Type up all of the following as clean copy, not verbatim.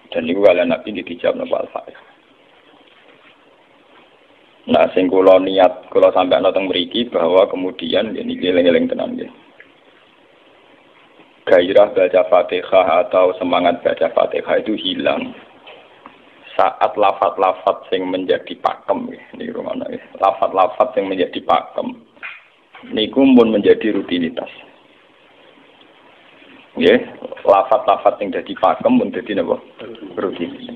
Dan niku kalian Nabi dijawab napa Al-Fatihah. Nah, sing kula niat kula sampeyan teng mriki bahwa kemudian niki eling-eling tenan nggih. Gairah baca Fatihah atau semangat baca Fatihah itu hilang saat lafaz-lafaz yang menjadi pakem niki rumono nggih. Lafaz-lafaz yang menjadi pakem niku pun menjadi rutinitas. Nggih, lafaz-lafaz yang dadi pakem pun dadi napa? Rutinitas.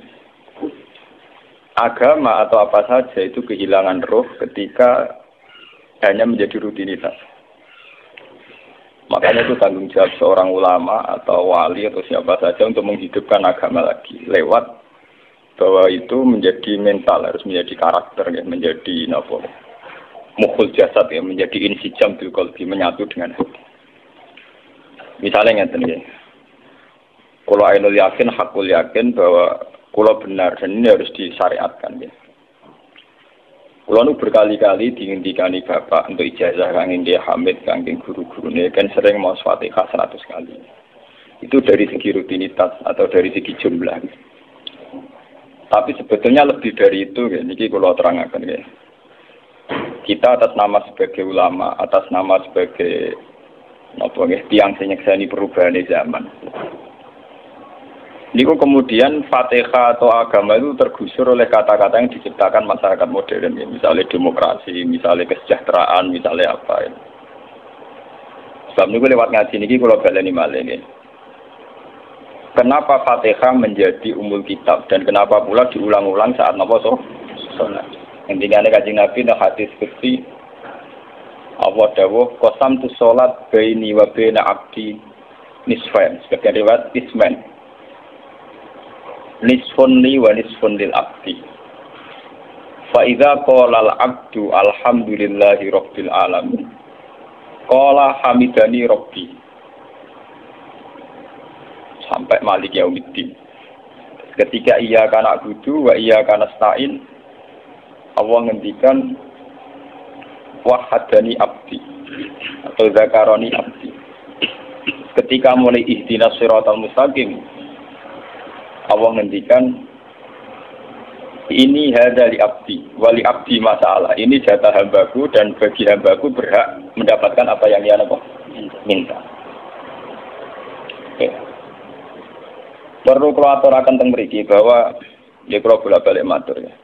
Agama atau apa saja itu kehilangan roh ketika hanya menjadi rutinitas. Makanya itu tanggung jawab seorang ulama atau wali atau siapa saja untuk menghidupkan agama lagi lewat bahwa itu menjadi mental, harus menjadi karakter, ya, menjadi mukhul jasad, ya, menjadi insijam bil qalbi, menyatu dengan hati. Misalnya ngeten ya. Kalau ainul yakin, hakul yakin bahwa kalau benar, dan ini harus disyariatkan ya. Kalau nu berkali-kali dihentikan bapak untuk ijazah kanging dia Hamid, kanging guru-guru ini kan sering mau Fatihah 100 kali. Itu dari segi rutinitas atau dari segi jumlah. Tapi sebetulnya lebih dari itu, ya. Ini kalau terangkan ya. Kita atas nama sebagai ulama, atas nama sebagai tiang senyekseni perubahan zaman. Niku kemudian Fatihah atau agama itu tergusur oleh kata-kata yang diciptakan masyarakat modern, ya. Misalnya demokrasi, misalnya kesejahteraan, misalnya apa. Ya. Sebab niku lewat ngaji niki kalau baleni malih nggih. Kenapa Fatihah menjadi umul kitab dan kenapa pula diulang-ulang saat napa salat? Intinya Kanjeng Nabi nek hadis qudsi Allah dawuh qasam tu salat baini wa baina abdi nisfain, sebagian riwayat isman. Nisfun li wa nisfun lil abdi. Fa idza qala al abdu alhamdulillahi rabbil alamin. Qala hamidani rabbi. Sampai malik yaumiddin. Ketika ia kana abudu wa ia kana stain, Allah ngendikan wahadani abdi atau zakaroni abdi. Ketika mulai ihdinas siratal mustaqim, Allah ngendikan ini hada li abdi wali abdi masalah, ini jatah hambaku dan bagi hambaku berhak mendapatkan apa yang dia minta. Okay. Perlu kreator akan teng mriki bahwa ya kalau bolak-balik matur ya.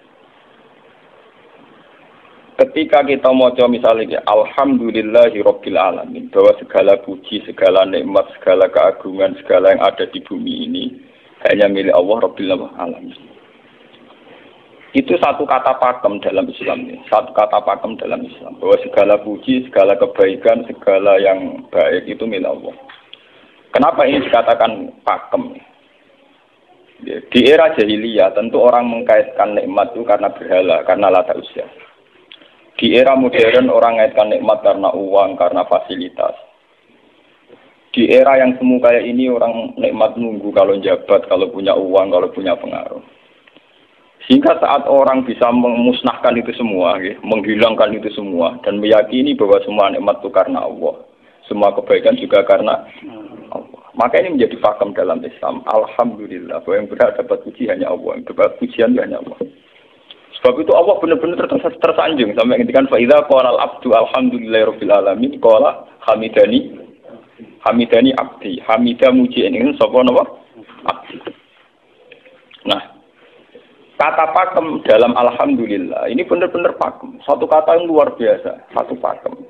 Ketika kita maca misalnya alhamdulillahi rabbil alamin, bahwa segala puji, segala nikmat, segala keagungan, segala yang ada di bumi ini hanya milik Allah Rabbil Alamin. Itu satu kata pakem dalam Islam. Satu kata pakem dalam Islam. Bahwa segala puji, segala kebaikan, segala yang baik itu milik Allah. Kenapa ini dikatakan pakem? Di era jahiliyah tentu orang mengkaitkan nikmat itu karena berhala, karena lata usia. Di era modern orang mengaitkan nikmat karena uang, karena fasilitas. Di era yang semu kayak ini orang nikmat nunggu kalau jabat, kalau punya uang, kalau punya pengaruh. Sehingga saat orang bisa memusnahkan itu semua, menghilangkan itu semua, dan meyakini bahwa semua nikmat itu karena Allah, semua kebaikan juga karena Allah. Maka ini menjadi pakem dalam Islam. Alhamdulillah, bahwa yang berhak dapat puji hanya Allah, yang dapat pujian hanya Allah. Sebab itu Allah benar-benar tersanjung sampai ngendikan fa idza qala al-abdu alhamdulillahirabbil alamin qala hamidani abdi, hamidah muji ini sapa napa? Abdi. Nah, kata pakem dalam alhamdulillah ini benar-benar pakem. Satu kata yang luar biasa, satu pakem.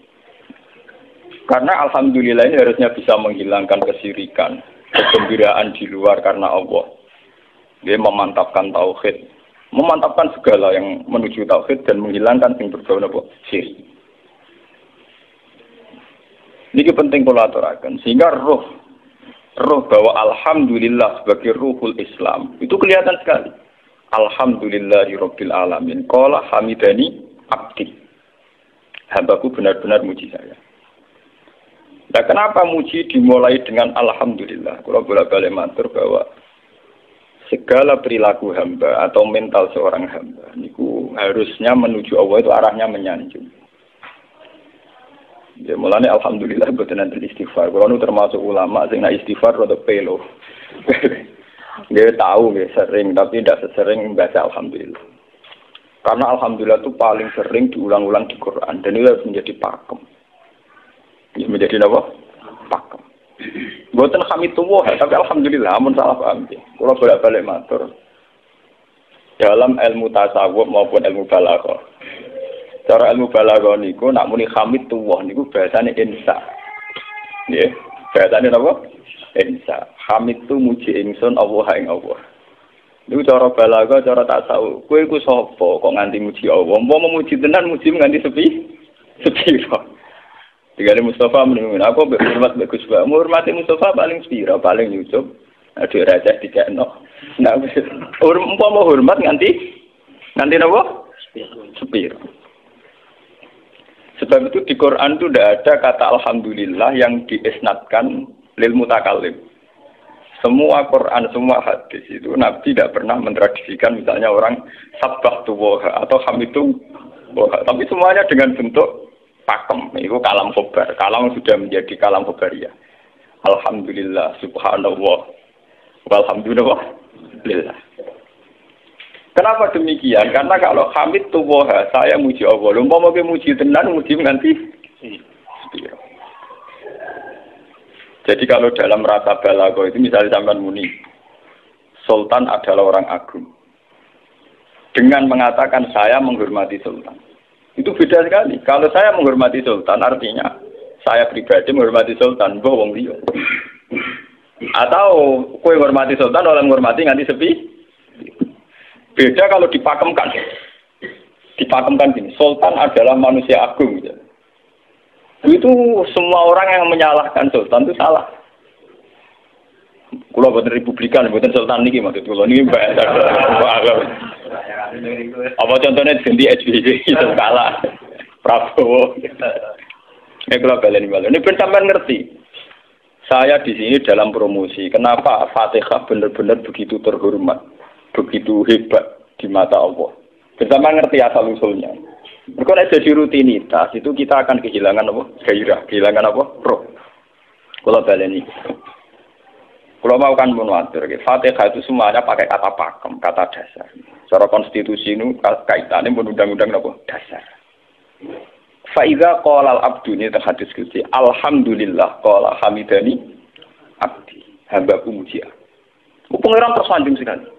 Karena alhamdulillah ini harusnya bisa menghilangkan kesyirikan, kegembiraan di luar karena Allah. Dia memantapkan tauhid, memantapkan segala yang menuju tauhid dan menghilangkan yang berbau napa? Syirik. Ini penting kalau aturakan, sehingga roh bahwa alhamdulillah sebagai ruhul Islam itu kelihatan sekali. Alhamdulillahirabbil alamin. Qala hamidani abdi. Hambaku benar-benar muji saya. Nah, kenapa muji dimulai dengan alhamdulillah? Kalau bolak-balik matur bahwa segala perilaku hamba atau mental seorang hamba niku harusnya menuju Allah itu arahnya menyanjung. Ya mulane alhamdulillah boten enten istighfar. Kulo nu termasuk ulama sing nek istighfar rada pelo. Dia tahu ya sering, tapi tidak sesering membaca alhamdulillah. Karena alhamdulillah itu paling sering diulang-ulang di Quran dan itu harus menjadi pakem. Ya, menjadi apa? Pakem. Buatan hamidullah, tapi alhamdulillah, amun salah paham. Kalau bolak-balik matur dalam ilmu tasawuf maupun ilmu balaghah. Cara ilmu balaghah niku nak muni hamidullah niku bahasane insa. Nggih, bahasane apa? Insa. Hamid tu muji ingsun Allah ing Allah. Niku cara balaghah, cara tasawuf. Kowe iku sapa kok nganti muji Allah? Umpama muji tenan muji nganti sepi. Digale Mustafa menimun aku hormat mbek Gus Ba. Hormati Mustafa paling sepira, paling nyucup. Aduh raja dikekno. Nah, umpama hormat nganti napa? Sepira. Sebab itu di Quran itu tidak ada kata alhamdulillah yang diisnadkan lil mutakallim. Semua Quran, semua hadis itu Nabi tidak pernah mentradisikan misalnya orang sabbahtu wa atau hamidu wa. Tapi semuanya dengan bentuk pakem. Itu kalam khobar. Kalam sudah menjadi kalam khobariyah. Alhamdulillah, subhanallah, walhamdulillah. Kenapa demikian? Karena kalau hamid tuwoha, saya muji Allah. Lumpah mau muji tenan, muji nanti. Jadi kalau dalam rasa balaghah itu misalnya sampean muni, Sultan adalah orang agung. Dengan mengatakan saya menghormati Sultan. Itu beda sekali. Kalau saya menghormati Sultan, artinya saya pribadi menghormati Sultan, mbah wong liya. Atau kowe menghormati Sultan, orang menghormati nganti sepi. Beda kalau dipakemkan. Dipakemkan gini, Sultan adalah manusia agung. Gitu. Itu semua orang yang menyalahkan Sultan itu salah. Kalau buatan Republikan, buatan Sultan ini maksud kalau ini bahasa. Apa contohnya ganti SBY itu kalah Prabowo. Ini kalau balen ini sampai ngerti. Saya di sini dalam promosi. Kenapa Fatihah benar-benar begitu terhormat, begitu hebat di mata Allah. Bersama ngerti asal usulnya. Kalau jadi rutinitas itu kita akan kehilangan apa? Gairah, kehilangan apa? Roh. Kalau balen ini. Kalau mau kan menwatir, Fatihah itu semuanya pakai kata pakem, kata dasar. Secara konstitusi itu kaitannya undang-undang apa? Dasar. Faiza qala al-abdu ini terhadis kunci. Alhamdulillah qala hamidani abdi. Hambaku muji aku. Pengiran tersanjung sekali.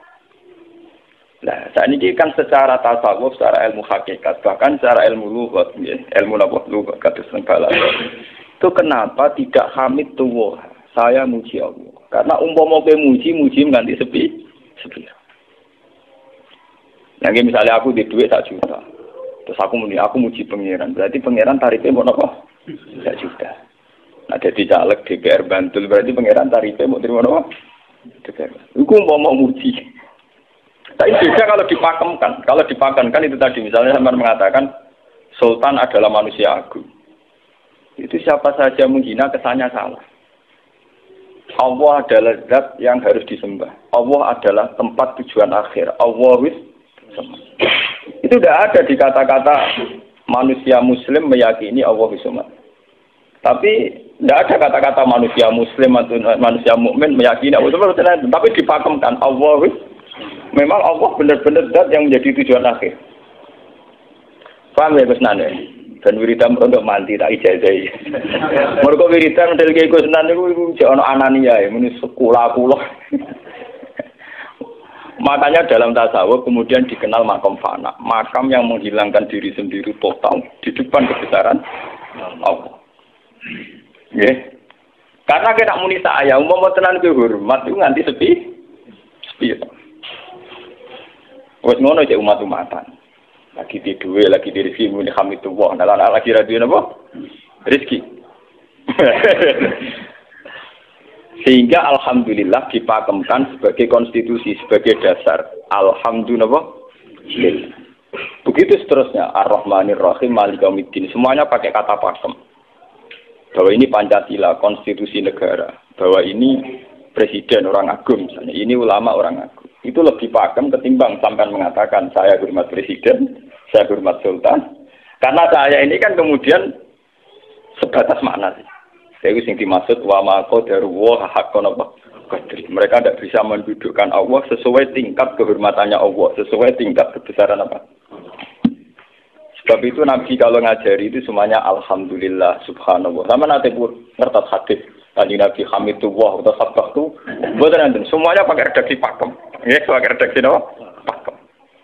Nah, saat ini kan secara tasawuf, secara ilmu hakikat, bahkan secara ilmu lughat, ilmu lughat kados balaghah. Itu kenapa tidak hamid tuwah? Saya muji Allah. Karena umpama kowe muji nganti sepi. Yang misalnya aku di duit 1 juta. Terus aku muji pangeran. Berarti pangeran tarifnya mau apa? 1 juta. Nah, jadi caleg DPR Bantul berarti pangeran tarifnya mau terima apa? DPR. Iku umpama muji. Tapi beda kalau dipakemkan. Kalau dipakemkan itu tadi misalnya sampean mengatakan Sultan adalah manusia agung. Itu siapa saja menghina kesannya salah. Allah adalah zat yang harus disembah. Allah adalah tempat tujuan akhir. Allah wis. Itu tidak ada di kata-kata manusia muslim meyakini Allah wisumat. Tapi tidak ada kata-kata manusia muslim atau manusia mukmin meyakini Allah wisumat. Tapi dipakemkan Allah wis. Memang Allah benar-benar zat yang menjadi tujuan akhir. Paham ya Gus Nane? Dan wiridan untuk mandi tak ijazahi. Mergo wiridan model kaya Gus Nane iku jek ana anania ya muni sekolah kula. Makanya dalam tasawuf kemudian dikenal makam fana, makam yang menghilangkan diri sendiri total di depan kebesaran Allah. Nggih. Karena kita muni saya umpama tenan ke hormat itu nganti sepi. Wes ngono cek umat-umatan. Lagi di duwe, lagi di rezeki muni hamidullah. Nah, lagi radio napa? Rezeki. Sehingga alhamdulillah dipakemkan sebagai konstitusi, sebagai dasar. Alhamdulillah. Begitu seterusnya. Ar-Rahmanir Rahim, Maliki Yaumiddin. Semuanya pakai kata pakem. Bahwa ini Pancasila, konstitusi negara. Bahwa ini presiden orang agung misalnya. Ini ulama orang agung. Itu lebih pakem ketimbang sampai mengatakan saya hormat presiden, saya hormat sultan. Karena saya ini kan kemudian sebatas makna sih. Saya sing dimaksud wa ma qadaru wa haqqan apa qadri. Mereka tidak bisa mendudukkan Allah sesuai tingkat kehormatannya Allah, sesuai tingkat kebesaran apa. Sebab itu Nabi kalau ngajari itu semuanya alhamdulillah subhanallah. Sama nanti pun ngertas hadis tadi Nabi Hamidullah atau sabah itu buat nanti semuanya pakai redaksi pakem. Ya, pakai redaksi apa? Pakem.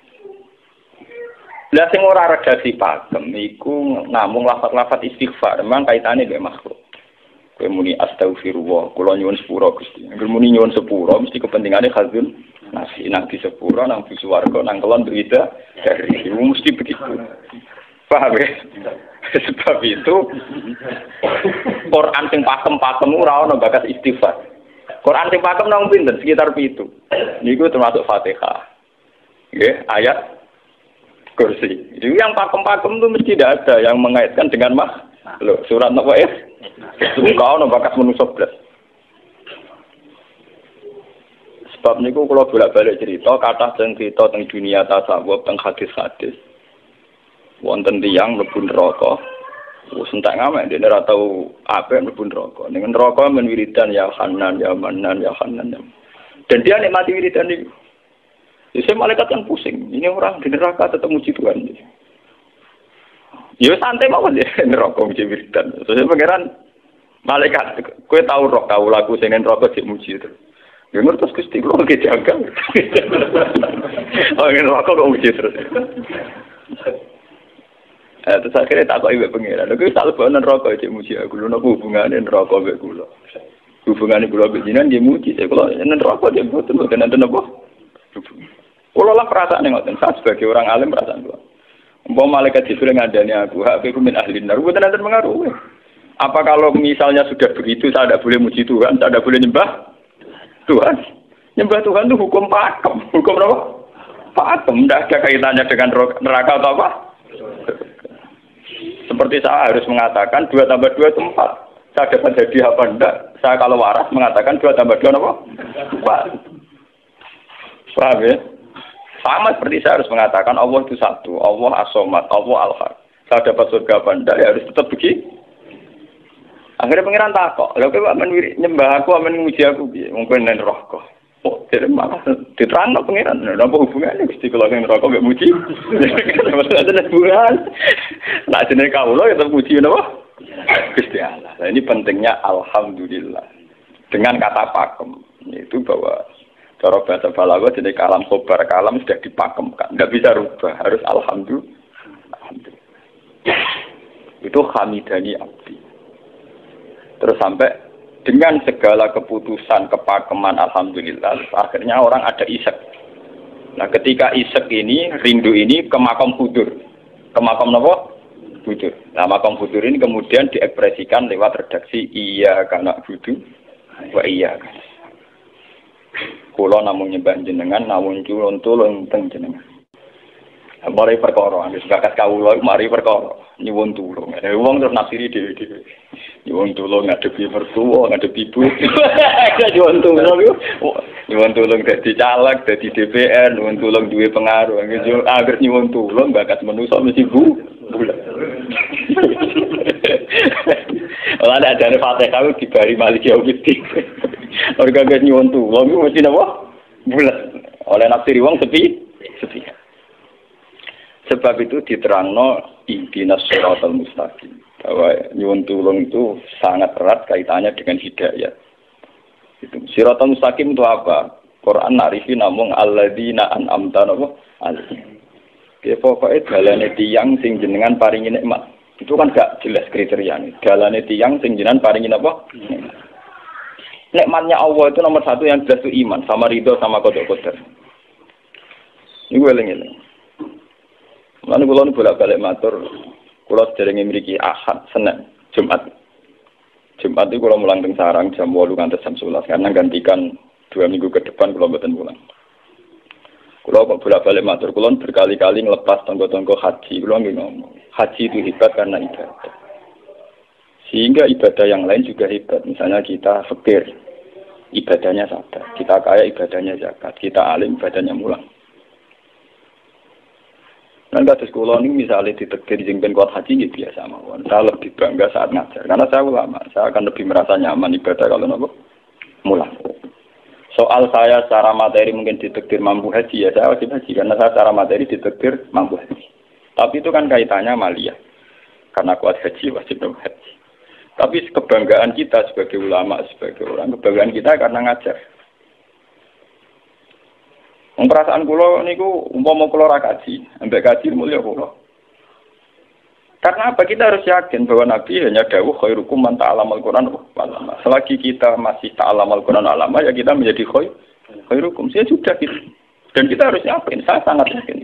Lah sing ora redaksi pakem iku namung lafaz-lafaz istighfar, memang kaitannya dengan makhluk. Kowe muni astagfirullah, kula nyuwun sepura Gusti. Angger muni nyuwun sepura mesti kepentingane khazun nasi nang di sepura nang di swarga nang kelon berita dari itu mesti begitu. Paham ya? Sebab itu Quran sing pakem-pakem ora ono bakas istighfar. Quran sing pakem nang pinten sekitar 7. Niku termasuk Fatihah. Nggih, ayat kursi. Itu yang pakem-pakem itu mesti tidak ada yang mengaitkan dengan loh, surat apa ya? Kau no bakat manusia belas. Sebab niku kalau bolak-balik cerita, kata tentang cerita tentang dunia tasawuf, tentang hadis-hadis. Wonten tiyang mlebu neraka. Wis entek ngamek dene ora tau apik mlebu neraka. Ning neraka men wiridan ya Hanan ya Manan ya Hanan. Dan dia nikmati wiridan niku. Jadi malaikat yang pusing. Ini orang di neraka tetap muji Tuhan. Ya santai mawon ya neraka muji wiridan. Terus pangeran malaikat kowe tau roh tau lagu sing neraka sik muji itu. Ya ngertos Gusti kula ge jaga. Oh neraka kok muji terus. Terus akhirnya tak kok ibu pangeran. Lha selalu bawa neraka sik muji aku. Lha napa hubungane neraka mek kula? Hubungane kula mek jenengan nggih muji. Kula neraka sik mboten nenten apa? Kula lah perasaan ngoten. Saya sebagai orang alim perasaan kula. Umpama malaikat Jibril ngandani aku, aku min ahli nar, bukan nanti mengaruhi. Apa kalau misalnya sudah begitu, saya tidak boleh muji Tuhan, saya tidak boleh nyembah Tuhan. Nyembah Tuhan itu hukum pakem. Hukum apa? Pakem, tidak ada kaitannya dengan neraka atau apa. Seperti saya harus mengatakan 2 tambah 2 itu 4. Saya dapat jadi apa enggak? Saya kalau waras mengatakan 2 tambah 2 apa? 4. Paham ya? Sama seperti saya harus mengatakan Allah itu satu, Allah as-somad, Allah al-haq. Saya dapat surga apa enggak, ya harus tetap begitu. Akhirnya pengiran takok, lha kowe nyembah aku, amen nguji aku piye? Mungkin nen roh kok. Oh, jadi malah diterangno pengiran. Lha apa hubungannya Gusti kula ning neraka mek muji? Ada hubungan. Nah, jenenge kawula ya tetep muji napa? Gusti Allah. Nah, ini pentingnya alhamdulillah. Dengan kata pakem, itu bahwa cara bahasa balaghah jadi kalam khobar, kalam sudah dipakemkan, tidak bisa rubah, harus alhamdulillah. Itu hamidani abdi. Terus sampai dengan segala keputusan kepakeman alhamdulillah, akhirnya orang ada isek. Nah ketika isek ini, rindu ini ke makam hudur. Ke makam apa? Hudur. Nah makam hudur ini kemudian diekspresikan lewat redaksi iya kana hudu wa iya kana. Kula namung nyembah jenengan, namung tulung teng jenengan. Mari perkara, wis bakat kawula mari perkara nyuwun tulung. Wong terus nafsiri dhewe-dhewe. Nyuwun tulung ngadepi mertua, ngadepi ibu. Nyuwun tulung iku nyuwun tulung dadi caleg, dadi DPR, nyuwun tulung duwe pengaruh. Angger nyuwun tulung bakat manusa mesti bulat. Ora ada Fatihah dibari Malik Yaumiddin. Organ nyuwun tulung iku mesti napa? Bulat. Oleh nafsiri wong sepi. Sebab itu diterangno ihdinas siratal mustaqim. Bahwa nyuwun tulung itu sangat erat kaitannya dengan hidayah. Itu siratal mustaqim itu apa? Quran narifi namung alladzina an'amta alaihim. Ki pokoke dalane tiyang sing jenengan paringi nikmat. Itu kan gak jelas kriteriane. Dalane tiyang sing jenengan paringi apa? Nikmatnya Allah itu nomor 1 yang jelas itu iman sama ridho sama qada-qadar. Ini gue eling-eling. Lalu kula bolak-balik matur, kula sederenge mriki Ahad, Senin, Jumat. Jumat itu kula mulang teng sarang jam 8 ngantos jam 11 karena gantikan 2 minggu ke depan kula mboten pulang. Kula kok bolak-balik matur, kula berkali-kali ngelepas tonggo-tonggo haji, kula nggih ngomong. Haji itu hebat karena ibadah. Sehingga ibadah yang lain juga hebat. Misalnya kita fakir, ibadahnya sabar. Kita kaya, ibadahnya zakat. Kita alim, ibadahnya mulang. Nah, kados kula ini misalnya ditekdir sing ben kuat haji ya biasa mawon. Saya lebih bangga saat ngajar karena saya ulama. Saya akan lebih merasa nyaman ibadah kalau nopo mulang. Soal saya secara materi mungkin ditakdir mampu haji, ya saya wajib haji karena saya secara materi ditakdir mampu haji. Tapi itu kan kaitannya maliyah. Karena kuat haji wajib haji. Tapi kebanggaan kita sebagai ulama, sebagai orang, kebanggaan kita karena ngajar. Perasaan kula niku umpama kula ra kaji, ambek kaji mulya kula. Karena apa? Kita harus yakin bahwa Nabi hanya dawuh khairukum man ta'allamal Qur'an wa 'allama. Selagi kita masih ta'allamal Qur'an wa 'allama, ya kita menjadi khairukum. Saya sudah gitu. Dan kita harus yakin, saya sangat yakin.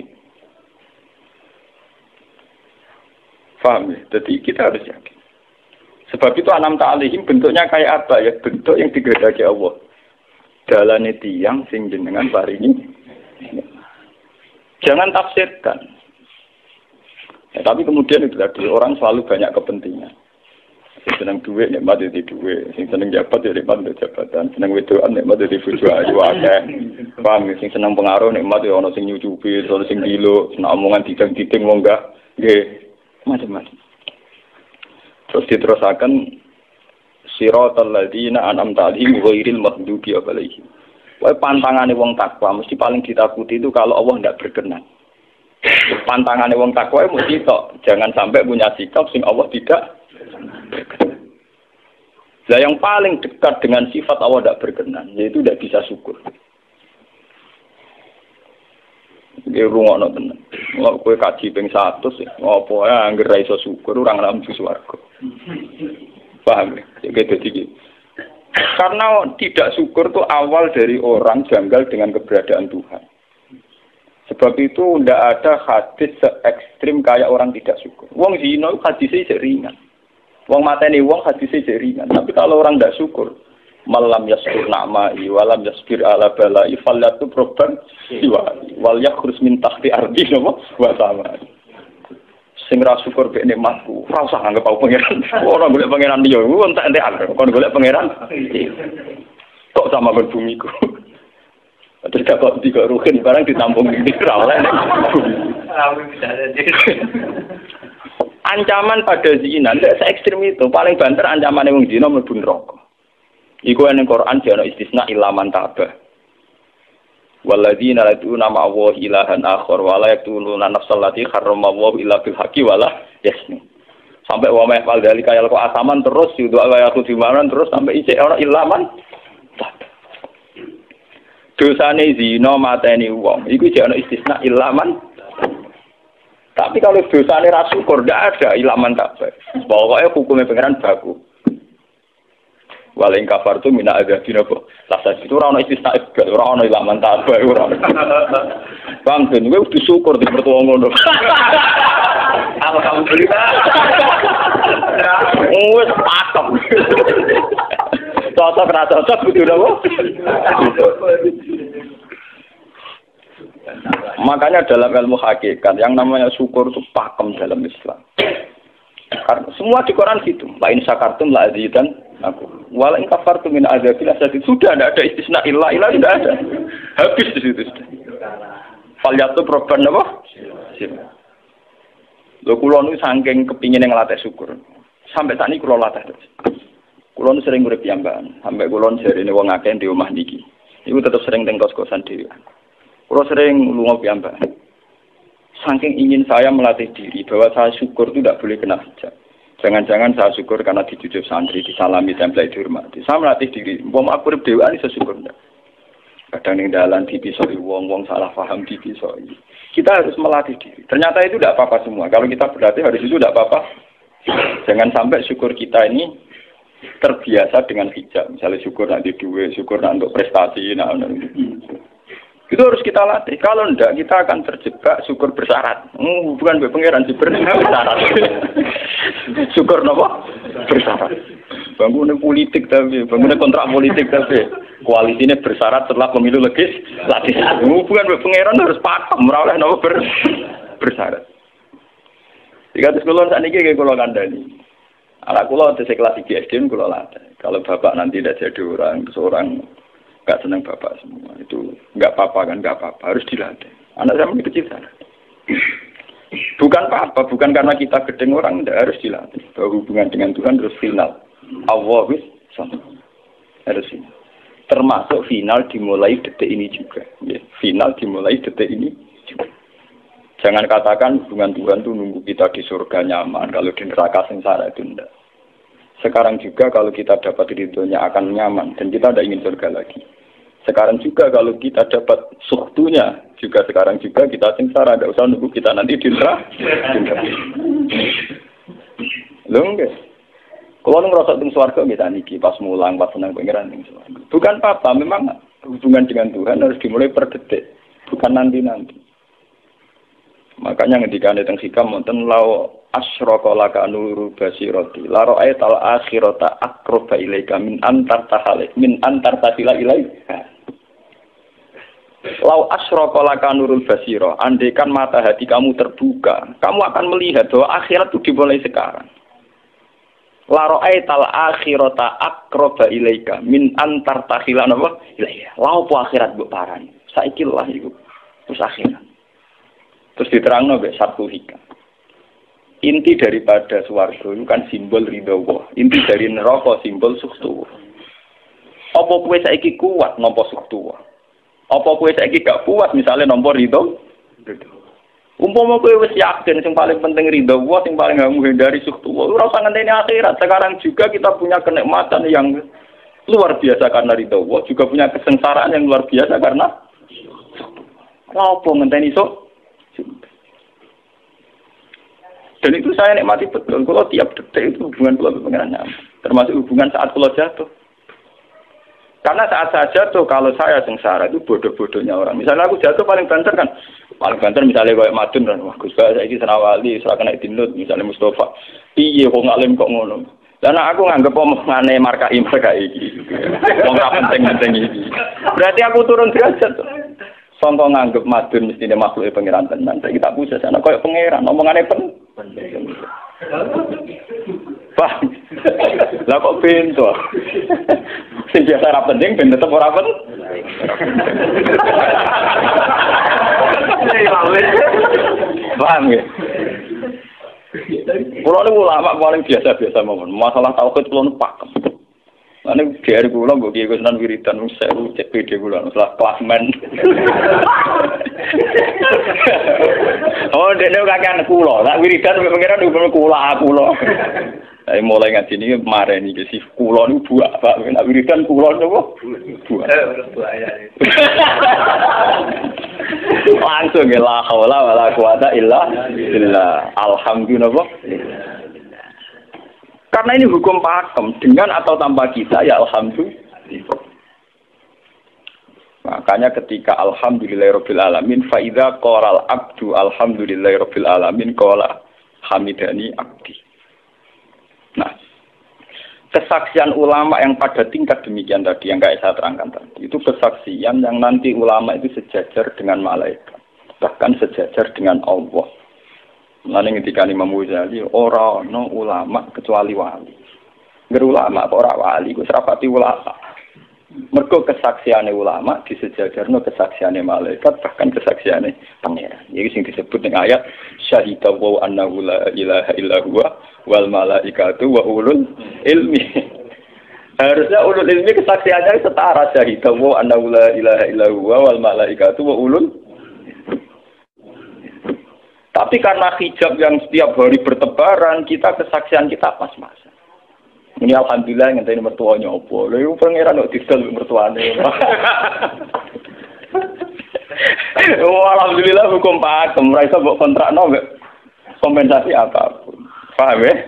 Paham ya? Jadi kita harus yakin. Sebab itu anam ta'alihim bentuknya kayak apa ya? Bentuk yang digedaki Allah. Dalane tiyang sing jenengan paringi. Jangan tafsirkan. Ya, tapi kemudian itu tadi orang selalu banyak kepentingan. Sing seneng duit nikmat itu duit, sing seneng jabat ya nikmat itu jabatan, seneng wedoan nikmat itu bojo ayu akeh. Paham sing seneng pengaruh nikmat ya ana sing nyucupi, ana sing dilo, seneng omongan didang-diding wong enggak nggih macam-macam. Terus diterusaken siratal ladzina an'amta 'alaihim ghairil maghdubi 'alaihim. Wae pantangane wong takwa mesti paling ditakuti itu kalau Allah tidak berkenan. Pantangane wong takwa mesti tok, jangan sampai punya sikap sing Allah tidak berkenan. Lah yang paling dekat dengan sifat Allah tidak berkenan yaitu tidak bisa syukur. Iki rungokno tenan. Kok kowe kaji ping 100 ngopo ya anggere ra iso syukur ora ngambu swarga. Paham ya? Jadi karena tidak syukur itu awal dari orang janggal dengan keberadaan Tuhan. Sebab itu tidak ada hadis se-ekstrim kayak orang tidak syukur. Wong zina itu hadisnya ringan. Wong mateni wong hadisnya ringan. Tapi kalau orang tidak syukur, malam yaskur na'ma'i walam yasbir ala bala'i falyatu proban siwa'i wal yakhrus min tahti ardi wa sama. Sing ra syukur mek nikmatku, ora usah anggap aku pangeran. Ora golek pangeran liya, ku entek-entekan. Kon golek pangeran. Kok sama berbumiku. Terus kok tiga ruhin barang ditampung di ra oleh. Ancaman pada zina, ndak se-ekstrem itu. Paling banter ancamane wong zina mlebu neraka. Iku ning Quran jane istisna ilaman tabah. Walladzina lad'una ma'allahi ilahan akhar wa la yaqtuluna nafsal lati harramallahu illa bil haqqi wa la yasni. Sampai wa ma fal dalika yalqa asaman terus yudu ayatu dimanan terus sampai isih ora ilaman. Dosane zina mateni wong iku jek ana istisna ilaman. Tapi kalau dosane ra syukur ndak ada ilaman tak. Pokoke hukume pangeran baku. Waling kafar tu mina azabina kok. Lasa itu ora ono istisna ibad, ora ono ilaman tabah ora. Bang ben kowe kudu syukur di mertua ngono. Alhamdulillah. Wes patok. Cocok ra cocok kudu napa? Makanya dalam ilmu hakikat yang namanya syukur itu pakem dalam Islam. Karena semua di Quran gitu. Lain syakartum la azidan aku. Wala in kafartum min azabil asad. Sudah tidak ada istisna illa tidak ada. Habis di situ sudah. Falyatu proban apa? Lho kula nu saking kepingin ngelatih syukur. Sampai saat ini kula latih terus. Kula nu sering urip piyambakan. Sampai kula jarine wong akeh di omah niki. Iku tetep sering teng kos-kosan dhewe. Kula sering lunga piyambakan. Saking ingin saya melatih diri bahwa saya syukur itu tidak boleh kena hijab. Jangan-jangan saya syukur karena dicucuk santri, disalami, tempel, dihormati. Saya melatih diri. Wong aku urip dhewean iso syukur ndak. Kadang ning dalan dipisoi wong salah paham dipisoi. Kita harus melatih diri. Ternyata itu tidak apa-apa semua. Kalau kita berlatih harus itu tidak apa-apa. Jangan sampai syukur kita ini terbiasa dengan hijab. Misalnya syukur nanti duit, syukur nanti untuk prestasi, itu harus kita latih. Kalau enggak, kita akan terjebak syukur bersyarat. Bukan pangeran bersyarat. Syukur apa? Bersyarat. Bangunan politik tapi, bangunan kontrak politik tapi, koalisinya bersyarat setelah pemilu legislatif. Bukan pangeran harus pakem, meraulah apa bersyarat. Jika sekolah saat ini kayak kalau kandani, anak kulo ada kelas 3 SD kulo latih. Kalau bapak nanti tidak jadi orang, seorang nggak senang bapak semua itu nggak apa-apa kan nggak apa-apa harus dilatih. Anak saya masih kecil sana. Bukan apa-apa, bukan karena kita gedeng orang tidak harus dilatih. Bahwa hubungan dengan Tuhan terus final. Allah wis sama harus ini. Termasuk final dimulai detik ini juga. Ya, final dimulai detik ini juga. Jangan katakan hubungan Tuhan itu nunggu kita di surga nyaman, kalau di neraka sengsara itu enggak. Sekarang juga kalau kita dapat ridhonya akan nyaman, dan kita tidak ingin surga lagi. Sekarang juga kalau kita dapat suhtunya, juga sekarang juga kita sengsara, tidak usah nunggu kita nanti di neraka. Loh enggak. Kalau ngerasa teng swarga kita niki pas mulang pas senang pengiran teng swarga. Bukan apa, memang hubungan dengan Tuhan harus dimulai per detik, bukan nanti-nanti. Makanya ketika teng hikam wonten lau asyraka laka nuru basirati la ra'aital akhirata aqraba ilaika min antar tasila ilaika. Lau asyraka laka nurul basira, andaikan mata hati kamu terbuka, kamu akan melihat bahwa akhirat itu dimulai sekarang. La ra'aital akhirata aqraba ilaika min antar tasila napa ilaika. Lau po akhirat mbok parani. Saiki lah iku terus akhirat. Terus diterangno mek satu hikam. Inti daripada swarga itu kan simbol ridha Allah. Inti dari neraka simbol suktu. Apa kowe saiki kuat nampa suktu? Apa kowe saiki gak kuat misalnya nampa ridha? Umpama kowe wis yakin sing paling penting ridha Allah, sing paling gak menghindari suktu. Ora usah ngenteni akhirat. Sekarang juga kita punya kenikmatan yang luar biasa karena ridha Allah, juga punya kesengsaraan yang luar biasa karena apa ngenteni sok? Dan itu saya nikmati betul. Kalau tiap detik itu hubungan kalau pengenannya, termasuk hubungan saat kalau jatuh. Karena saat saya jatuh, kalau saya sengsara itu bodoh-bodohnya orang. Misalnya aku jatuh paling banter kan, paling banter misalnya kayak Madun kan, wah Gus Bah saya ini senawali, serah kena dinut, misalnya Mustafa, iya kok ngalim kok ngono. Karena aku nganggep omongane markai iki. Wong ra penting-penting iki. Berarti aku turun derajat. Sangka nganggep Madun mestine makhluk pangeran tenan. Saiki tak pusat ana koyo pangeran, omongane penting. Pak. Lah kok pintu. Sing biasa ra penting ben tetep ora penting. Paham ya? Kulo niku ulama paling biasa-biasa mawon. Masalah tauhid kulo pakem. Ane biar kula mbok kiye Gunan wiridan wis sewu cek PD kula salah klasmen. Oh, dene kakean kula. Nek wiridan pengiran dhuwur kula. Ayo mulai ngaji niki mareni iki si kula niku buak, Pak. Nek wiridan kula niku buak. Langsung la haula wala quwata illa billah. Alhamdulillah. Karena ini hukum pakem, dengan atau tanpa kita, ya alhamdulillah. Makanya ketika alhamdulillahirabbil alamin, fa idza qala al-abdu alhamdulillahirabbil alamin qala hamidani abdi. Nah, kesaksian ulama yang pada tingkat demikian tadi yang kayak saya terangkan tadi, itu kesaksian yang nanti ulama itu sejajar dengan malaikat, bahkan sejajar dengan Allah. Lalu ketika Imam Ghazali orang no ulama kecuali wali. Ulama apa orang wali? Gue serapati ulama. Mergo kesaksiane ulama disejajarno kesaksiane malaikat bahkan kesaksiane pangeran. Iki sing disebut ning ayat syahida wa annahu la ilaha illa huwa wal malaikatu wa ulul ilmi. Harusnya ulul ilmi kesaksiannya setara syahida wa annahu la ilaha illa huwa wal malaikatu wa ulul. Tapi karena hijab yang setiap hari bertebaran, kita kesaksian kita pas-pasan. Ini alhamdulillah ngenteni mertuanya opo. Lha iku pangeran kok didol mertuane. Alhamdulillah hukum pakem, ora iso mbok kontrakno mbek kompensasi apapun. Paham ya?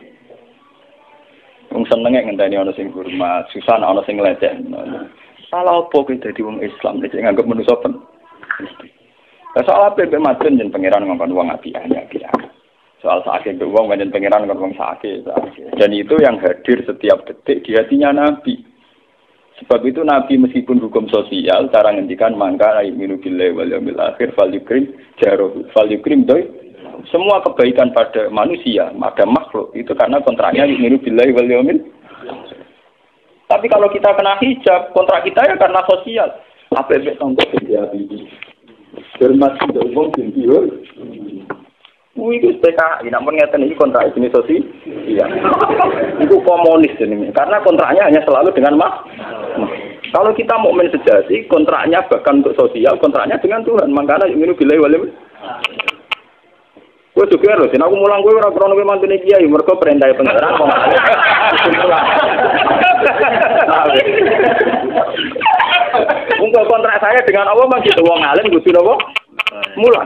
Wong senenge ngenteni ana sing hormat, susah ana sing nglecehno. Salah opo ki dadi wong Islam nek nganggep manusa pen. Soal apa yang Madun dan pangeran ngomong uang apiannya kira. Soal sakit uang dan pangeran ngomong sakit. Dan itu yang hadir setiap detik di hatinya Nabi. Sebab itu Nabi meskipun hukum sosial cara ngendikan mangka aiminu billahi wal yaumil akhir fal yukrim jaruh fal yukrim doi. Semua kebaikan pada manusia, pada makhluk itu karena kontraknya aiminu billahi wal yaumil. Tapi kalau kita kena hijab, kontrak kita ya karena sosial. Apa yang contoh dia ini? Hormat tidak umum sendiri. Itu PKI, namun ngeten ini kontrak jenis sosial. Iya. Itu komunis ini, karena kontraknya hanya selalu dengan Kalau kita mukmin sejati, kontraknya bahkan untuk sosial, kontraknya dengan Tuhan. Makanya ingin billahi wal yaumil. Gue juga loh, aku mulang gue orang krono mantune kiai, mereka perintah pengeran kok. Untuk kontrak saya dengan Allah masih wong alim kudu napa? Mulang.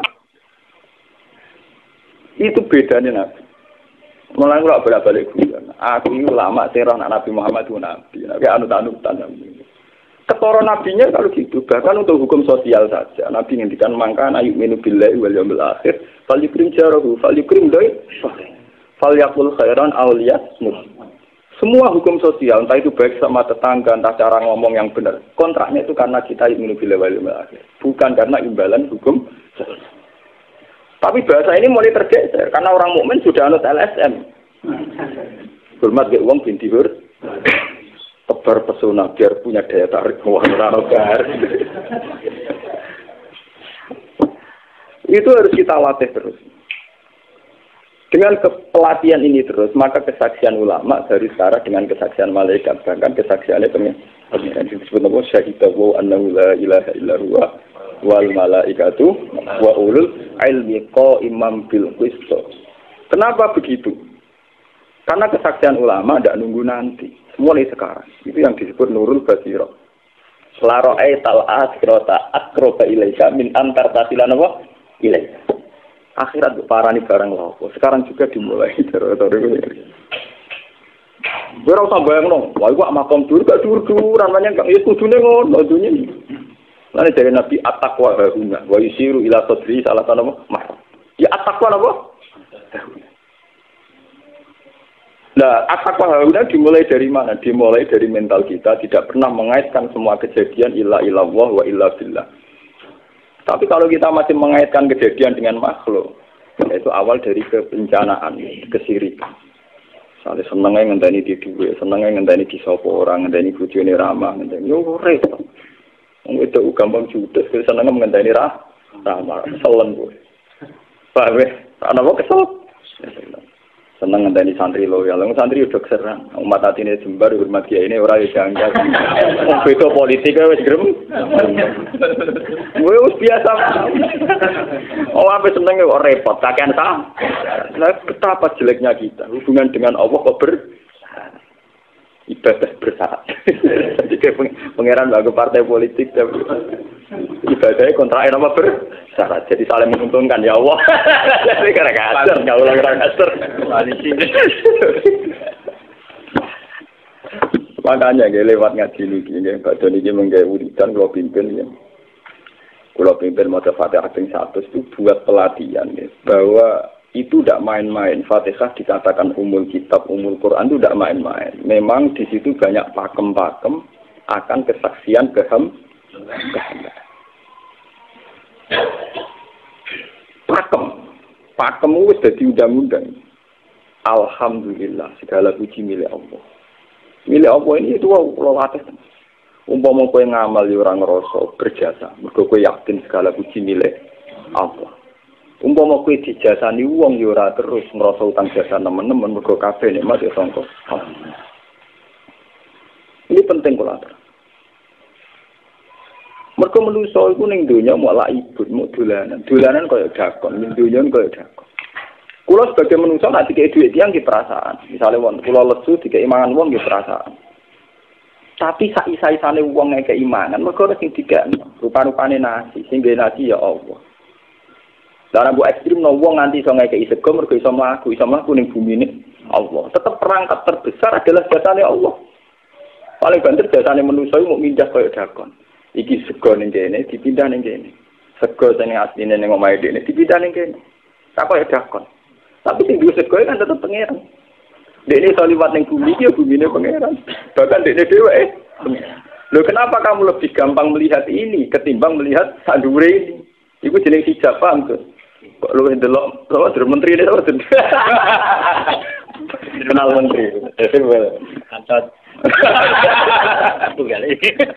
Itu bedanya Nabi. Mulang kula bolak-balik guyon. Aku ini ulama serah Nabi Muhammad itu Nabi. Nabi anut-anutan Nabi. Ketara nabinya kalau gitu, bahkan untuk hukum sosial saja. Nabi ngendikan mangkana yu'minu billahi wal yaumil akhir, falyukrim jarahu, falyukrim doi, falyakul khairan aw liyasmut. Semua hukum sosial, entah itu baik sama tetangga, entah cara ngomong yang benar. Kontraknya itu karena kita yu'minu billahi wal yaumil akhir, bukan karena imbalan hukum sosial. Tapi bahasa ini mulai tergeser karena orang mukmin sudah anut LSM. Hormat ke wong binti hur. Tebar pesona biar punya daya tarik wanita. Itu harus kita latih terus. Dengan pelatihan ini terus, maka kesaksian ulama dari sekarang dengan kesaksian malaikat, bahkan kesaksiannya pengiran disebut nama syahidahu annahu la ilaha illa huwa wal malaikatu wa ulul ilmi qaiman bil qist. Kenapa begitu? Karena kesaksian ulama tidak nunggu nanti, mulai sekarang. Itu yang disebut nurul basirah. Selaro'ai tal'as kirota akroba ilaika min antar tasilan apa? Ilaika. Akhirat parani barang lopo. Sekarang juga dimulai. Gue rasa bayang dong. Wah, gue makam dur, gak dur-duran. Namanya ya kudune ngono dunia ini. Lalu dari Nabi at-taqwa hahuna. Wa yusiru ila sodri salah satu apa? Ya at-taqwa apa? Nah, at-taqwa hahuna dimulai dari mana? Dimulai dari mental kita. Tidak pernah mengaitkan semua kejadian illa illallah wa illa billah. Tapi kalau kita masih mengaitkan kejadian dengan makhluk, itu awal dari kebencanaan, kesirikan. Soalnya senengnya ngenteni di duwe, senengnya ngenteni di sopo orang, ngenteni bojone ramah, ngenteni yo repot. Wong itu gampang judes, senengnya ngenteni ramah, selen kowe. Paham ya? Ana kok kesel. Seneng ngenteni santri loyal, santri udah keserang. Umat atine jembar hormat kiai ini ora yo janggal. Wong beda politik wis grem. Wis biasa. Oh, apa seneng kok repot, kakean ta. Lah betapa jeleknya kita hubungan dengan Allah kok ibadah bersyarat. Jadi pangeran bagi partai politik ibadahnya kontraknya apa bersyarat. Jadi saling menguntungkan ya Allah. Jadi karena kasar, nggak ulang kasar. Makanya lewat ngaji ini, Pak Doni ini menggawe wiridan kalau pimpin ya. Kalau pimpin mata Fatihah ping 100 itu buat pelatihan ya, bahwa itu tidak main-main. Fatihah dikatakan umul kitab, umul Quran itu tidak main-main. Memang di situ banyak pakem-pakem akan kesaksian kehendak. Pakem itu sudah diundang-undang. Alhamdulillah, segala puji milik Allah. Milik Allah ini itu Allah latih. Umpama kowe ngamal ya ora ngrasa berjasa, mergo kowe yakin segala puji milik Allah. Umpama kowe dijasani wong ya ora terus ngrasa utang jasa nemen-nemen mergo kabeh nikmat ya sangka. Ini penting kula atur. Mergo manusa iku ning donya mau laibut, mau dolanan. Dolanan kaya dakon, ning donya kaya dakon. Kula sebagai manusa nek dikek dhuwit tiyang nggih perasaan. Misale wong kula lesu dikek imangan wong nggih perasaan. Tapi sak-isa-isane wong nek keimanan mergo sing dikek rupa-rupane nasi, sing nggih nasi ya Allah. Dalam bu ekstrim no wong nganti iso ngekeki sego mergo iso mlaku ning bumine Allah. Tetap perangkat terbesar adalah jasane Allah. Paling banter jasane manusa iku mung mindah kaya dakon. Iki sego ning kene dipindah ning kene. Sego sing asline ning omahe dene dipindah ning kene. Tak kaya dakon. Tapi sing duwe sego kan tetep pangeran. Dene iso liwat ning bumi iki bumine pangeran. Bahkan dene dhewe pangeran. Loh kenapa kamu lebih gampang melihat ini ketimbang melihat sandure ini? Iku jeneng hijab paham tuh. Kok lu ndelok dari menteri ini apa? Kenal menteri. Kantor. Aku kali.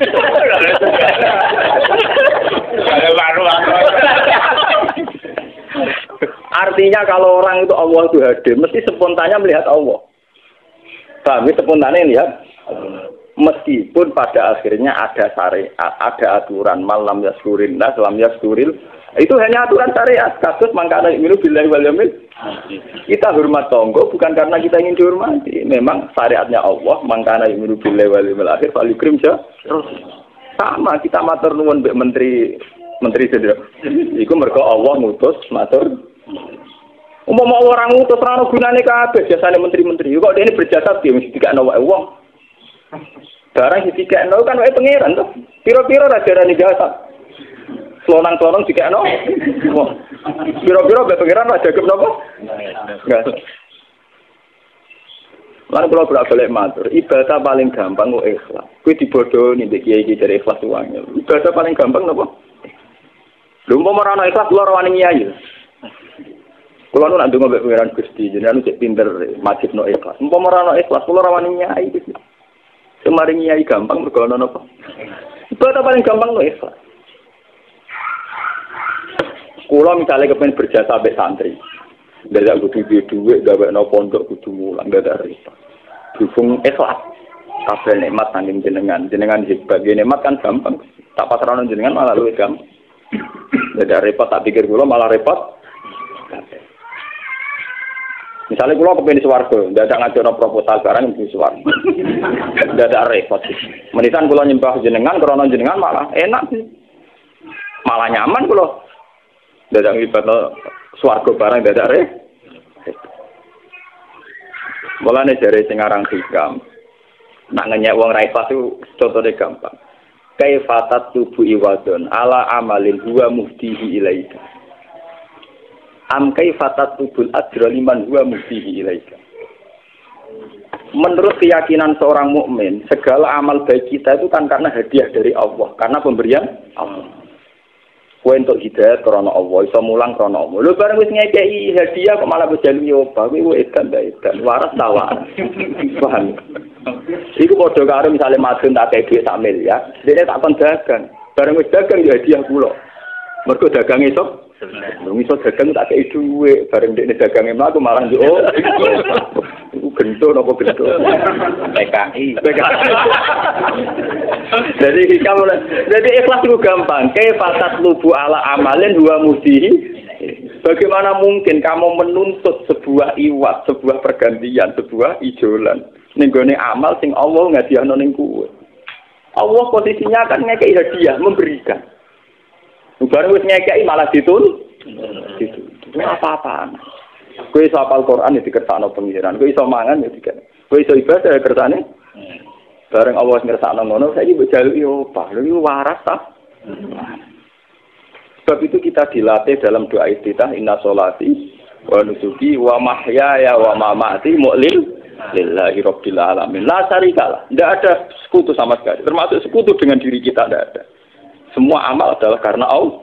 Artinya kalau orang itu Allah itu hadir, mesti spontannya melihat Allah. Paham? Spontannya lihat. Meskipun pada akhirnya ada syariat, ada aturan malam yaskurin nas, lam yaskuril. Itu hanya aturan syariat. Kasus mangkana yu'minu billahi wal yawmil. Kita hormat tonggo bukan karena kita ingin dihormati. Memang syariatnya Allah, mangkana yu'minu billahi wal yawmil akhir fal yukrim terus. Sama kita matur nuwun mbek menteri sedaya. Iku mergo Allah ngutus matur. Umpama orang ngutus ora ono gunane kabeh jasane menteri-menteri. Kok dene berjasa piye mesti dikakno wae wong. Barang dikakno kan wae pangeran to. Piro-piro ra jarane jasa. Selonang-selonang dikakno. Wah. Piro-piro wae pangeran ra jagep napa? Enggak. Lan kula bolak-balik matur, ibadah paling gampang kok ikhlas. Kuwi dibodohi mbek kiai iki dari ikhlas uangnya. Ibadah paling gampang napa? Lha umpama ora ana ikhlas kula ora wani nyai. Kula nu nak ndonga mbek pangeran Gusti, jenengan cek pinter majibno ikhlas. Umpama ora ana ikhlas kula ora wani nyai iki. Semari nyai gampang mergo ana napa? Ibadah paling gampang kok ikhlas. Kula misalnya kepen berjasa mbek santri. Dadak kudu duwe gawekno pondok kudu mulang dadak repot. Dukung ikhlas. Kabeh nikmat saking jenengan hebat. Nikmat kan gampang. Tak pasrahno jenengan malah luwih gampang. Dadak repot tak pikir kula malah repot. Misalnya kula kepen swarga, dadak ngajono proposal barang di swarga. Dadak repot. Menitan kula nyembah jenengan krana jenengan malah enak sih. Malah nyaman kula. Dadak ngibadno swarga barang dadak mulane jare sing aran hikam nak ngenyek wong ra ikhlas itu contone gampang kaifatat tubu iwadon ala amalin huwa muftihi ilaika am kaifatat tubul ajra liman huwa muftihi ilaika. Menurut keyakinan seorang mukmin segala amal baik kita itu kan karena hadiah dari Allah, karena pemberian Allah. Kowe entuk hidayah krana Allah, iso mulang krana Allah. Lho bareng wis ngekeki hadiah kok malah bejalu yo apa, kowe edan ta edan, waras ta waras. Paham? Iku padha karo misale madun tak kei dhuwit sak miliar, dene tak kon dagang. Bareng wis dagang yo hadiah kula. Mergo dagang iso. Wong iso dagang tak kei dhuwit, bareng dekne dagange mlaku malah yo. Iku gento napa gento? PKI. Jadi ikhlas itu gampang. Kaifatat lubu ala amalin huwa mudihi. Bagaimana mungkin kamu menuntut sebuah iwat, sebuah pergantian, sebuah ijolan ning gone amal sing Allah ngadihno ning kowe. Allah posisinya kan ngekeki hadiah, memberikan. Bareng wis ngekeki malah ditul. Itu apa-apaan. Kowe iso hafal Quran ya dikersakno pengiran. Kowe iso mangan ya dikene. Kowe iso ibadah ya kersane. Bareng Allah ngersakno ngono, saiki mbok jaluki opah. Lha iki waras ta? Sebab itu kita dilatih dalam doa iftitah inna sholati wa nusuki wa mahyaya wa mamati lillahi rabbil alamin. La syarikalah. Tidak ada sekutu sama sekali. Termasuk sekutu dengan diri kita tidak ada. Semua amal adalah karena Allah.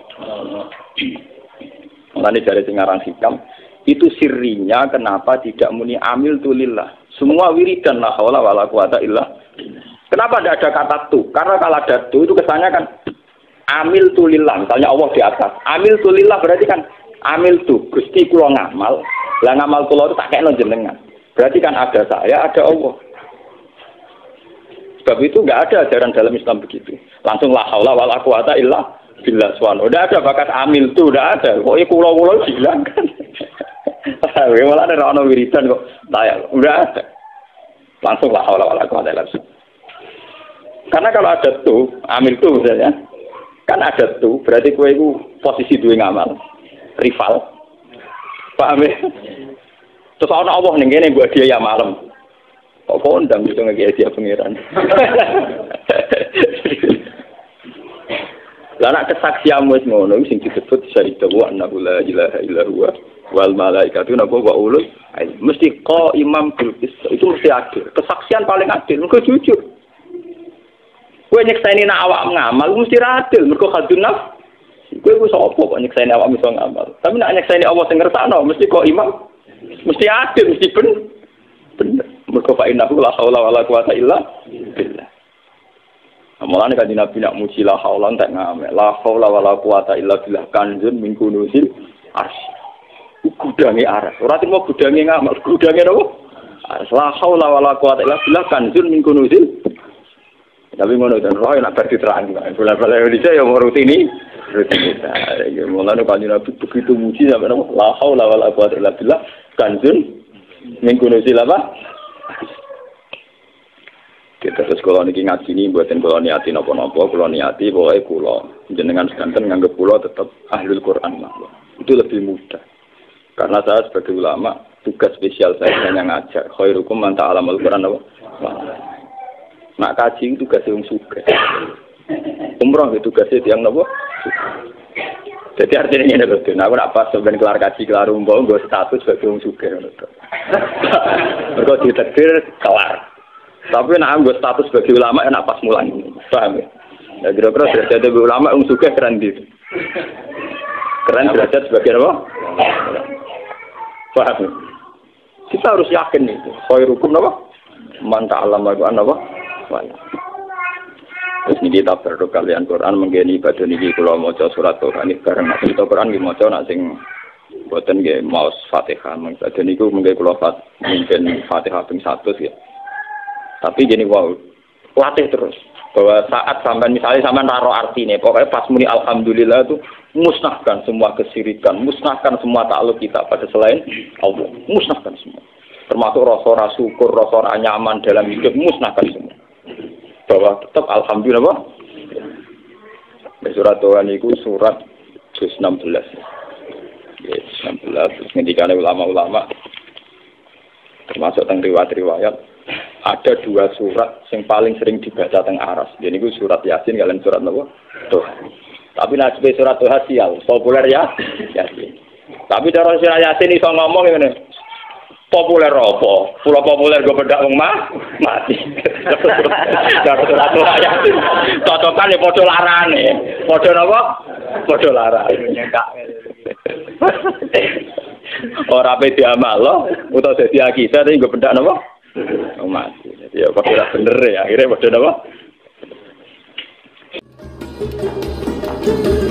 Mulane dari sing aran hikam itu sirrinya kenapa tidak muni amil tulillah. Semua wiridan la haula wala quwata illa. Kenapa tidak ada kata tu? Karena kalau ada tu itu kesannya kan amil tulillah. Misalnya Allah di atas. Amil tulillah berarti kan amil tu. Gusti kula ngamal. Lah ngamal kula itu tak kekno jenengan. Berarti kan ada saya, ada Allah. Sebab itu enggak ada ajaran dalam Islam begitu. Langsung la haula wala quwata illa billah subhanahu. Tidak ada bakat amil tu, tidak ada. Pokoknya kula-kula dihilangkan. Malah ada orang wiridan kok tayang, udah ada. Langsung lah awal-awal aku ada langsung. Karena kalau ada tuh, amil tuh misalnya, kan ada tuh, berarti kue itu posisi dua ngamal, rival. Paham ya? Terus orang Allah nih gini buat dia ya malam. Kok kondang gitu nggak dia pengiran. Lah kesaksian wis ngono sing disebut syahidatu annahu la ilaha illa huwa wal malaikatu napa wa ulul mesti imam bil itu mesti adil. Kesaksian paling adil mergo jujur. Kowe nyekseni nak awak ngamal mesti adil mergo khadun naf. Kowe wis apa kok nyekseni awak iso ngamal. Tapi nak nyekseni Allah sing ngersakno mesti imam mesti adil mesti bener. Mergo fa innahu la haula wala quwata illa billah. Mulane kan Nabi nak muji la haula entek ngamek. La haula wala quwata illa billah kanjun min kunusil arsy. Gudange aras. Ora timo gudange ngamek, gudange napa? La haula wala quwata illa billah kanjun min kunusil. Tapi ngono dan roh nak diterang. Bola-bola Indonesia yang rutini. Rutinitas. Mulane kanjeng Nabi begitu muji sampai nama la haula wala quwwata illa billah kanjun ning kunuzil apa? Kita terus kalau niki ngaji ini buatin kalau niati nopo-nopo, kalau niati pokoknya kulo jenengan sekanten nganggep kulo tetap ahlul Quran lah. Itu lebih mudah. Karena saya sebagai ulama tugas spesial saya hanya ngajar. Khairukum man ta'allamal Quran apa? Nak kaji itu tugas yang sugih. Umroh itu tugasnya tiang nopo. Jadi artinya ini loh, aku nak pas sebenarnya kelar kaji kelar umroh, gue status sebagai orang sugih. Mereka ditakdir kelar. Tapi nak gue status sebagai ulama, nak pas mulan, paham ya? Ya kira-kira derajat sebagai ulama, orang sugih keren gitu. Keren derajat sebagai apa? Paham ya? Kita harus yakin itu. Khairukum apa? Man ta'allama Al-Qur'an apa? Terus ini kita berdoa kalian Quran menggeni ibadah ini kalau mau surat Quran ini bareng nanti kita Quran mau nak sing buatan gak mau Fatihah dan itu mungkin kalau mungkin Fatihah ping 100 ya. Tapi gini wow latih terus bahwa saat sampai misalnya sampai naruh artinya pokoknya pas muni alhamdulillah itu musnahkan semua kesirikan, musnahkan semua takluk kita pada selain Allah, musnahkan semua. Termasuk rasa syukur, rasa nyaman dalam hidup musnahkan semua. Bahwa tetap alhamdulillah surat Tuhan itu surat juz 16 yes, 16 terus ngendikane ulama-ulama termasuk teng riwayat ada 2 surat yang paling sering dibaca teng aras jadi itu surat Yasin kalian surat apa? Tuhan tapi nasib surat Tuhan sial populer ya Yasin tapi cara surat Yasin iso ngomong ngene populer apa? Pulau populer gue bedak wong mati. Cara surat ayat. Cocokan ya padha larane. Padha napa? Padha larane. Ora pe diamal utawa dadi akidah tapi gue bedak napa? Wong mati. Ya kok ora bener ya. Akhire padha napa?